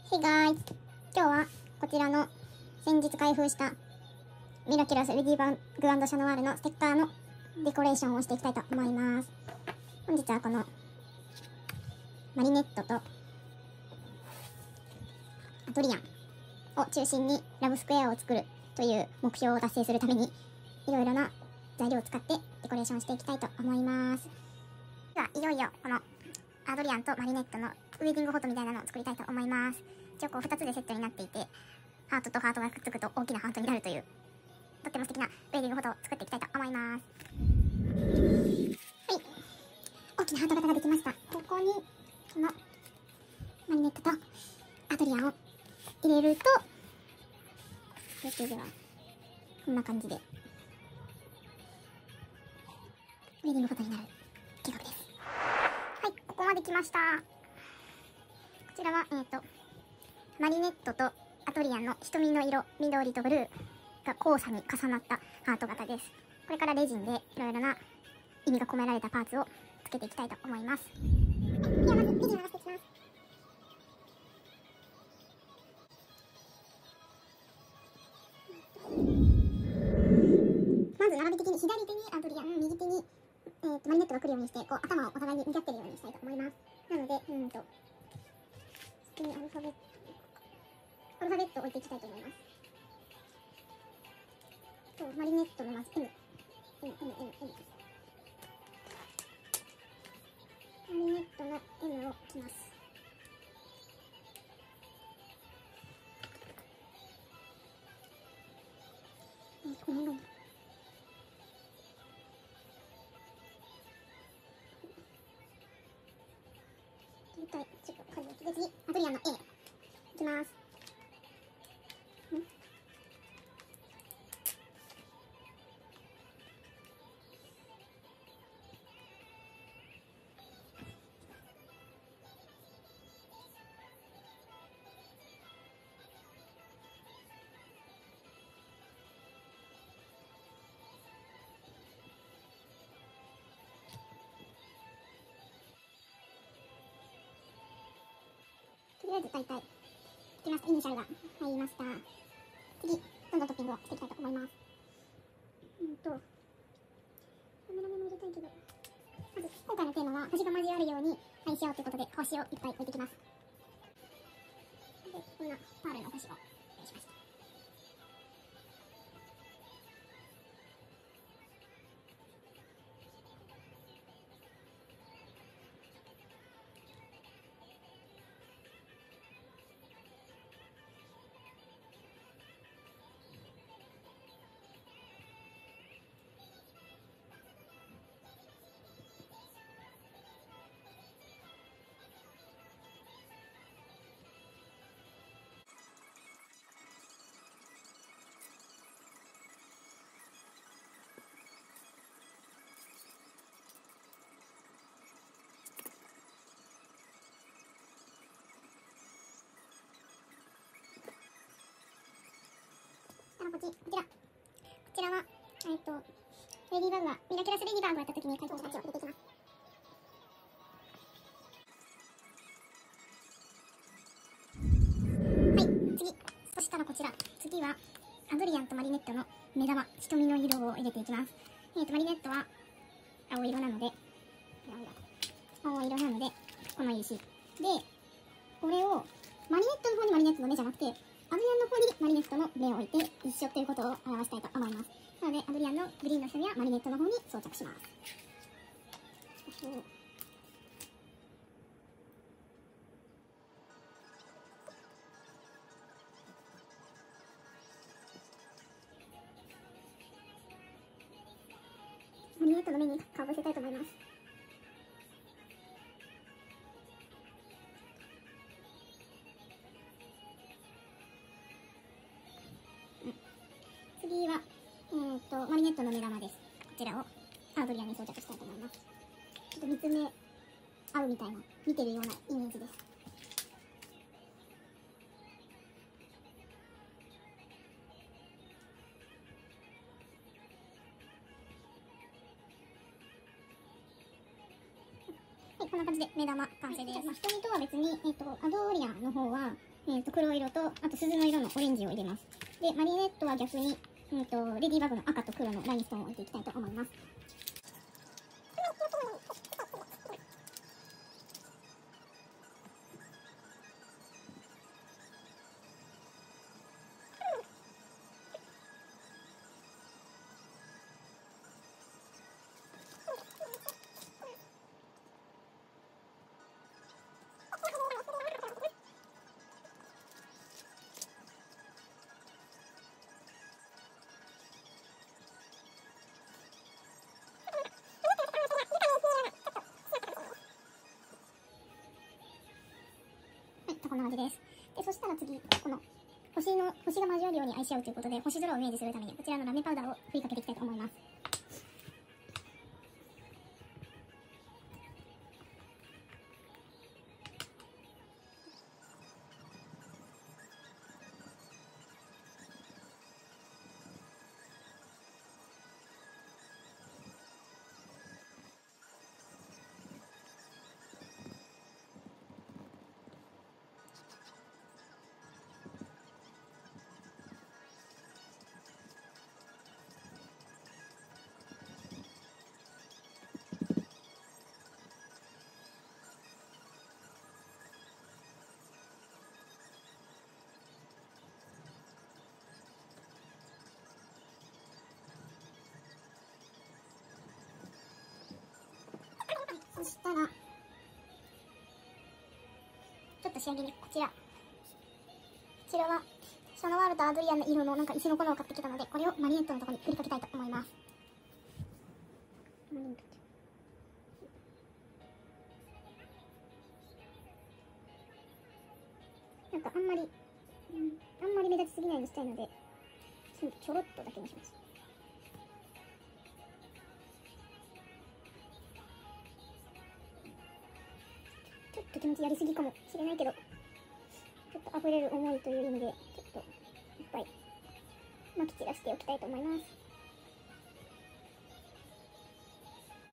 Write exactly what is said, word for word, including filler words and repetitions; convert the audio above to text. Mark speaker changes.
Speaker 1: Hey guys! 今日はこちらの先日開封したミラキュラスレディバグ&シャノワールのステッカーのデコレーションをしていきたいと思います。本日はこのマリネットとアトリアンを中心にラブスクエアを作るという目標を達成するためにいろいろな材料を使ってデコレーションしていきたいと思います。ではいよいよこのアドリアンとマリネットのウェディングフォトみたいなのを作りたいと思います。一応こうふたつでセットになっていて、ハートとハートがくっつくと大きなハートになるというとっても素敵なウェディングフォトを作っていきたいと思います。はい、大きなハート型ができました。ここにこのマリネットとアドリアンを入れると予定ではこんな感じでウェディングフォトになる計画です。はい、ここまで来ました。こちらはえっとマリネットとアトリアンの瞳の色、緑とブルーが交差に重なったハート型です。これからレジンでいろいろな意味が込められたパーツをつけていきたいと思います。はい、ではまずレジンを流していきます。まず並び的に左手にアトリアン、右手に、えー、とマリネットが来るようにして、こう頭をお互いに向き合ってるようにしたいと思います。なので、うんと先にアルファベットアルファベットを置いていきたいと思います。とマリネットのまず M、M、M、M、M です。マリネットの M を置きます。えー、この辺がいい。ちょっと数を次、アトリアンの A いきます。とりあえず大体いきます。イニシャルが入りました。次、どんどんトッピングをしていきたいと思います。うんと、カメラメも入れたいけど、まず今回のテーマは星が交わるように愛しようということで、星をいっぱい置いていきます。で、こんなパールの星を用意しました。こっち、こちら。こちらは、えっと、レディーバグが、ミラキュラスレディーバグをやった時に開封したやつを入れていきます。はい、次。そしたらこちら。次は、アドリアンとマリネットの目玉、瞳の色を入れていきます。えっと、マリネットは、青色なので、青色なので、この石。で、これを、マリネットの方にマリネットの目じゃなくて、アドリアンの方にマリネットの目を置いて一緒ということを表したいと思います。なので、アドリアンのグリーンの瞳はマリネットの方に装着します。マリネットの目に顔を乗せたいと思います。次は、えー、とマリネットの目玉です。こちらをアドリアンに装着したいと思います。ちょっと見つめ合うみたいな、見てるようなイメージです。はい、こんな感じで目玉完成です。まあ、瞳とは別に、えっ、と、アドリアンの方は、 えー、と黒色と、あと鈴の色のオレンジを入れます。で、マリネットは逆に、えー、とレディーバグの赤と黒のラインストーンを置いていきたいと思います。こんな感じです。で、そしたら次、この星の、星が交わるように愛し合うということで、星空をイメージするために、こちらのラメパウダーを振りかけていきたいと思います。そしたら、ちょっと仕上げにこちら。こちらは、シャノワールとアドリアンの色のなんか石の粉を買ってきたので、これをマリネットのところに振りかけたいと思います。なんかあんまり、うん、あんまり目立ちすぎないようにしたいので、ちょろっとだけにします。ちょっと気持ちやりすぎかもしれないけど、ちょっと溢れる思いという意味で、ちょっといっぱい撒き散らしておきたいと思います。